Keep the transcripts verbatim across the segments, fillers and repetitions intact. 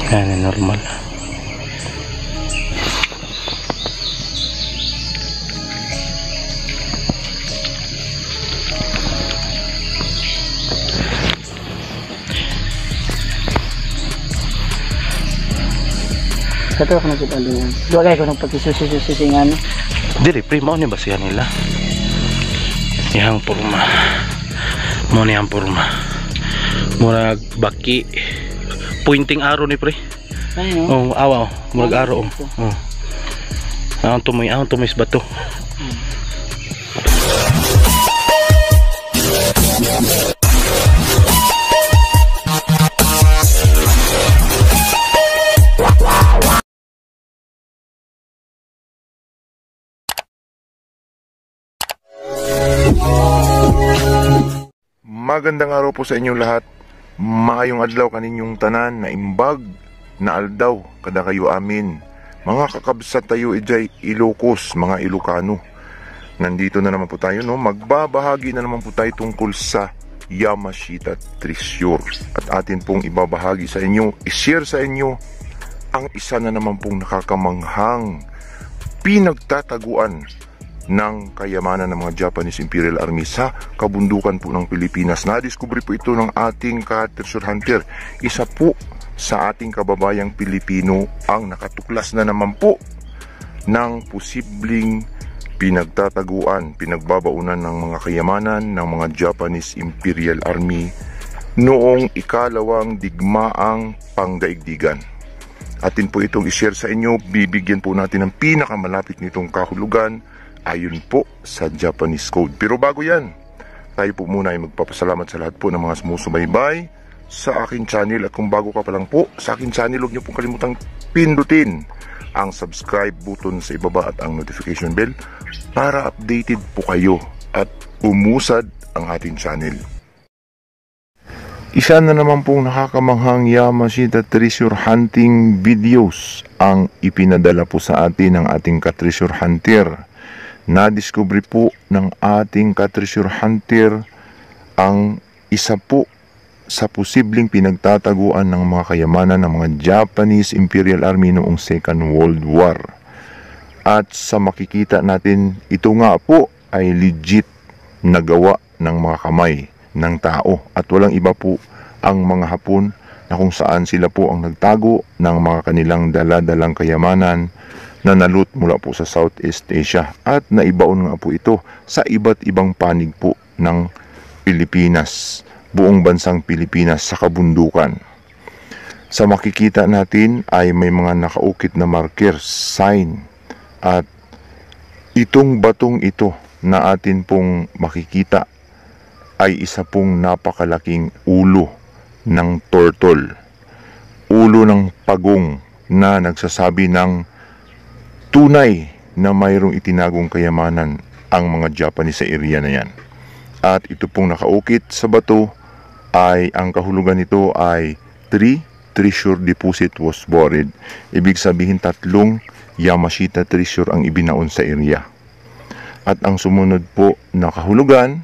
Yan, normal. Kato ako nakita din yan. Dua kayo ko nang pagkisusi-susi-singan. Dili, pre, mo ni ba siya nila? Yang purma. Mo ni ang purma. Murag baki. Pointing arrow ni pre. Ay no? Oh, awa. Murag arrow. Oh. Awan tumoy, awan tumoy sa bato. Hmm. Magandang araw po sa inyong lahat. Maayong adlaw kaninyong tanan na imbag na aldaw kada kayo amin. Mga kakabsat tayo ijay Ilocos, mga Ilocano. Nandito na naman po tayo, no? Magbabahagi na naman po tayo tungkol sa Yamashita Treasure. At atin pong ibabahagi sa inyo, i-share sa inyo ang isa na naman pong nakakamanghang pinagtataguan ng kayamanan ng mga Japanese Imperial Army sa kabundukan po ng Pilipinas. Nadiskubre po ito ng ating ka-treasure hunter. Isa po sa ating kababayang Pilipino ang nakatuklas na naman po ng posibleng pinagtataguan, pinagbabaunan ng mga kayamanan ng mga Japanese Imperial Army noong ikalawang digmaang pangdaigdigan. Atin po itong i-share sa inyo. Bibigyan po natin ng pinakamalapit nitong kahulugan ayon po sa Japanese code. Pero bago yan, tayo po muna ay magpapasalamat sa lahat po ng mga sumusubaybay sa aking channel. At kung bago ka pa lang po sa aking channel, huwag niyo pong kalimutang pindutin ang subscribe button sa ibaba at ang notification bell para updated po kayo at umusad ang ating channel. Isa na naman pong nakakamanghang Yamashita Treasure Hunting videos ang ipinadala po sa atin ng ating ka-treasure hunter. Nadiskubre po ng ating ka-treasure hunter ang isa po sa posibleng pinagtataguan ng mga kayamanan ng mga Japanese Imperial Army noong Second World War. At sa makikita natin, ito nga po ay legit na gawa ng mga kamay ng tao. At walang iba po ang mga Hapon na kung saan sila po ang nagtago ng mga kanilang dala-dalang kayamanan na nalut mula po sa Southeast Asia, at naibaon nga po ito sa iba't ibang panig po ng Pilipinas, buong bansang Pilipinas sa kabundukan. Sa makikita natin ay may mga nakaukit na marker, sign, at itong batong ito na atin pong makikita ay isa pong napakalaking ulo ng turtle, ulo ng pagong na nagsasabi ng tunay na mayroong itinagong kayamanan ang mga Japanese sa area na yan. At ito pong nakaukit sa bato ay ang kahulugan nito ay three treasure deposit was buried. Ibig sabihin tatlong Yamashita treasure ang ibinaon sa area. At ang sumunod po na kahulugan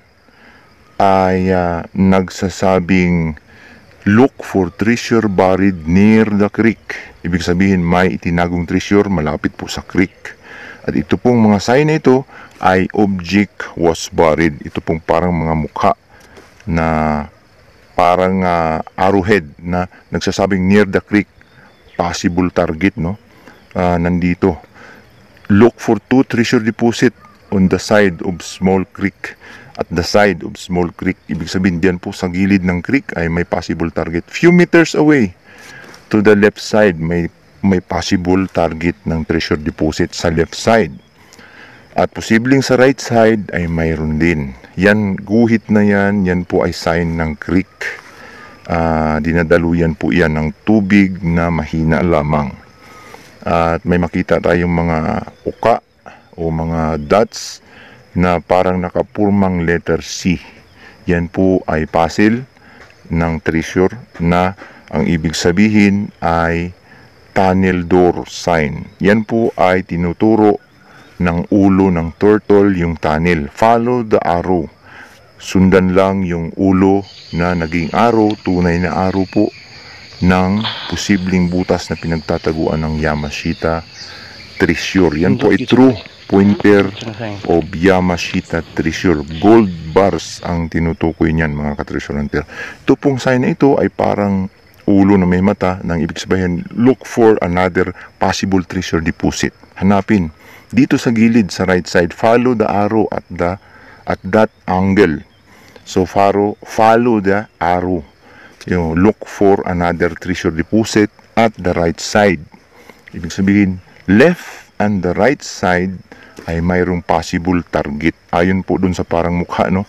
ay uh, nagsasabing look for treasure buried near the creek. Ibig sabihin may itinagong treasure malapit po sa creek. At ito pong mga sign na ito ay object was buried. Ito pong parang mga mukha na parang uh, arrowhead na nagsasabing near the creek. Possible target, no? Uh, nandito. Look for two treasure deposit on the side of small creek. At the side of small creek, ibig sabihin diyan po sa gilid ng creek ay may possible target. Few meters away to the left side, may may possible target ng treasure deposit sa left side. At posibleng sa right side ay mayroon din. Yan, guhit na yan, yan po ay sign ng creek. Uh, dinadaluyan po yan ng tubig na mahina lamang. At may makita tayong mga uka o mga dots na parang nakapurmang letter C. Yan po ay puzzle ng treasure na ang ibig sabihin ay tunnel door sign. Yan po ay tinuturo ng ulo ng turtle yung tunnel. Follow the arrow. Sundan lang yung ulo na naging arrow, tunay na arrow po ng posibleng butas na pinagtataguan ng Yamashita Treasure. Yan po ay true pointer of Yamashita Treasure. Gold bars ang tinutukoy niyan, mga ka-treasure hunter. Ito pong sign na ito ay parang ulo na may mata, nang ibig sabihin, look for another possible treasure deposit. Hanapin dito sa gilid, sa right side, follow the arrow at the at that angle. So follow follow the arrow. You know, look for another treasure deposit at the right side. Ibig sabihin, left and the right side ay mayroong possible target. Ayon po dun sa parang mukha, no,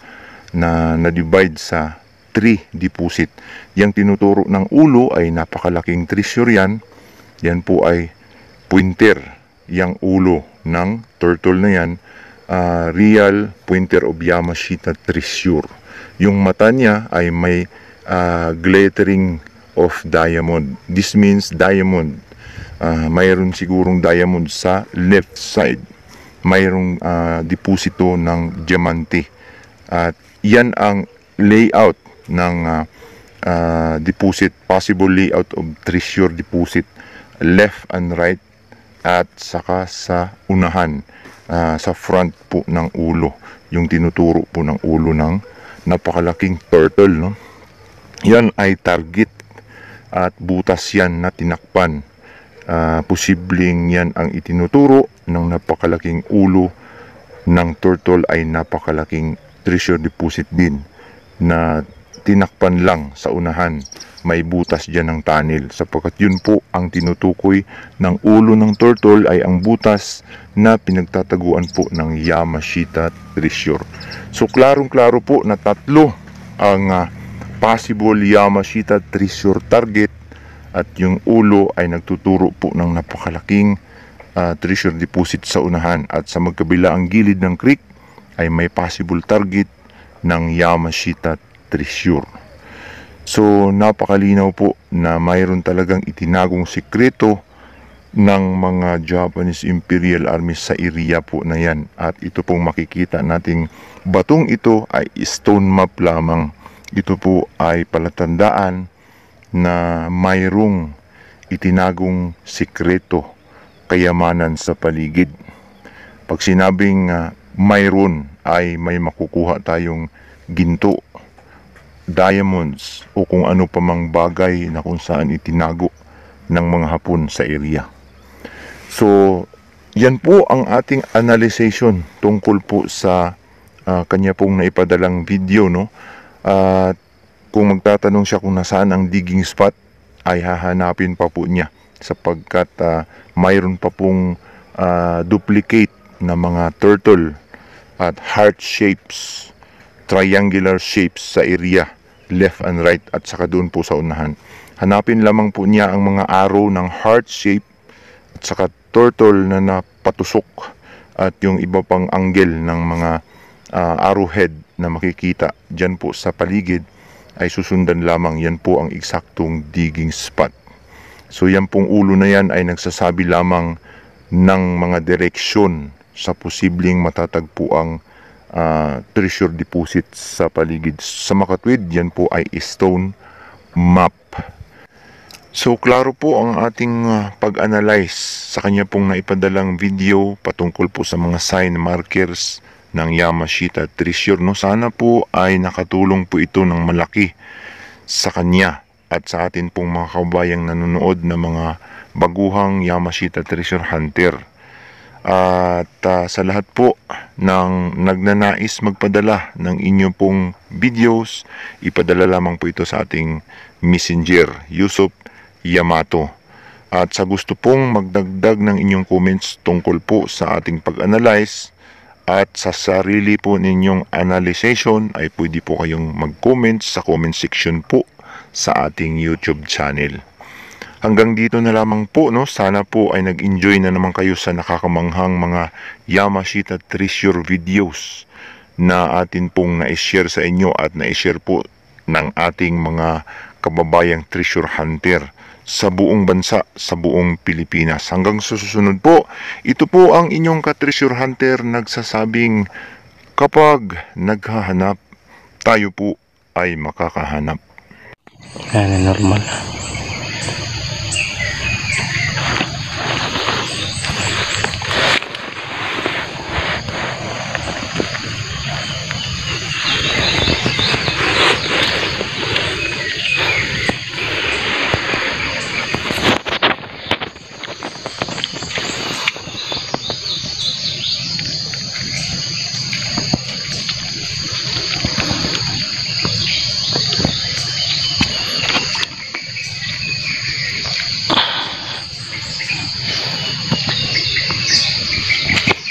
na na-divide sa three deposit. Yang tinuturo ng ulo ay napakalaking treasure yan. Yan po ay pointer. Yang ulo ng turtle na yan, uh, real pointer of Yamashita Treasure. Yung mata niya ay may uh, glittering of diamond. This means diamond. Uh, mayroon sigurong diamond sa left side. Mayroong uh, deposito ng diamante. At yan ang layout ng uh, uh, deposit, possible layout of treasure deposit, left and right, at saka sa unahan, uh, sa front po ng ulo, yung tinuturo po ng ulo ng napakalaking turtle, no? Yan ay target at butas yan na tinakpan. Uh, posibleng yan ang itinuturo ng napakalaking ulo ng turtle ay napakalaking treasure deposit din na tinakpan lang sa unahan. May butas dyan ng tunnel, sapagkat yun po ang tinutukoy ng ulo ng turtle ay ang butas na pinagtataguan po ng Yamashita Treasure. So klarong-klaro po na tatlo ang uh, possible Yamashita Treasure target, at yung ulo ay nagtuturo po ng napakalaking uh, treasure deposit sa unahan, at sa magkabila ang gilid ng creek ay may possible target ng Yamashita Treasure. So napakalinaw po na mayroon talagang itinagong sikreto ng mga Japanese Imperial Army sa area po na yan, at ito pong makikita nating batong ito ay stone map lamang. Ito po ay palatandaan na mayroong itinagong sikreto, kayamanan sa paligid. Pag sinabing uh, mayroon ay may makukuha tayong ginto, diamonds, o kung ano pa mang bagay na kung saan itinago ng mga Hapon sa area. So yan po ang ating analyzation tungkol po sa uh, kanya pong naipadalang video, no? At uh, kung magtatanong siya kung nasaan ang digging spot, ay hahanapin pa po niya, sapagkat uh, mayroon pa pong uh, duplicate na mga turtle at heart shapes, triangular shapes sa area left and right, at saka doon po sa unahan. Hanapin lamang po niya ang mga arrow ng heart shape at saka turtle na napatusok, at yung iba pang angle ng mga uh, arrowhead na makikita dyan po sa paligid ay susundan lamang. Yan po ang eksaktong digging spot. So yan pong ulo na yan ay nagsasabi lamang ng mga direksyon sa posibleng matatagpuang uh, treasure deposit sa paligid. Sa makatwid, yan po ay stone map. So klaro po ang ating uh, pag-analyze sa kanya pong naipadalang video patungkol po sa mga sign markers ng Yamashita Treasure, no? Sana po ay nakatulong po ito ng malaki sa kanya at sa atin pong mga kabayang nanonood na mga baguhang Yamashita Treasure Hunter. At uh, sa lahat po ng nagnanais magpadala ng inyo pong videos, ipadala lamang po ito sa ating messenger, Yusuf Yamato. At sa gusto pong magdagdag ng inyong comments tungkol po sa ating pag-analyze at sa sarili po ninyong analyzation, ay pwede po kayong mag-comment sa comment section po sa ating YouTube channel. Hanggang dito na lamang po, no? Sana po ay nag-enjoy na naman kayo sa nakakamanghang mga Yamashita Treasure videos na atin pong na-share sa inyo at na-share po ng ating mga kababayang treasure hunter sa buong bansa, sa buong Pilipinas. Hanggang sa susunod po, ito po ang inyong ka-treasure hunter nagsasabing, kapag naghahanap, tayo po ay makakahanap. Yan, normal.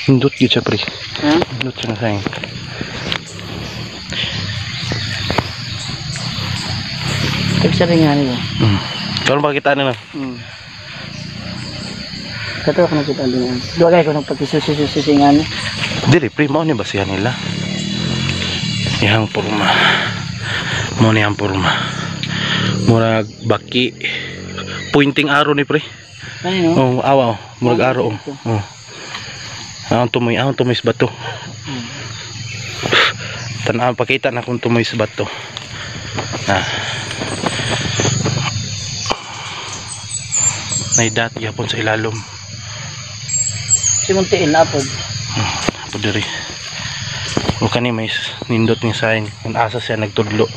Hindot yun siya pre. Ha? Hindot siya na sayang. Pagsaringan nila. Hmm. Karon bakit ano na? Hmm. Kato ako nakita doon. Dua kayo ko ng pagkisusi-susisingan. Dili pre, mo ni basihan nila. Yang porma. Mo ni ang porma. Murag baki. Pointing arrow ni pre. Ano no? Oh, awa oh. Murag arrow oh. Oh. Ahon tumoy, ahon tumoy sa bato. Hmm. Tanaw pakita na kung tumoy sa bato. Ah. Naidat yapon sa ilalom. Simuntiin na po. Hmm, apo diri. O kani may nindot ni sign kung asa siya nagtudlo.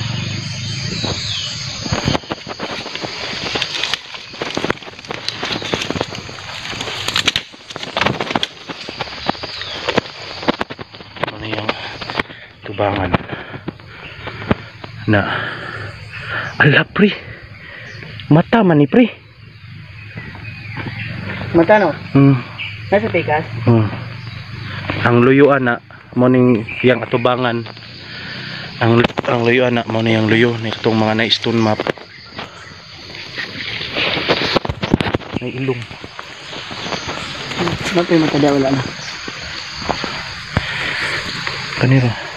Ano yung tubangan na ala pre, mata man ni pre. Matano? Hmm. Nasa tikas? Hmm. Ang luyuan na morning yang atubangan. Ang ang luyuan na mo yang luyo ni katong mga na stone map. May ilong. Bakit yung matanda wala na? Kaniro.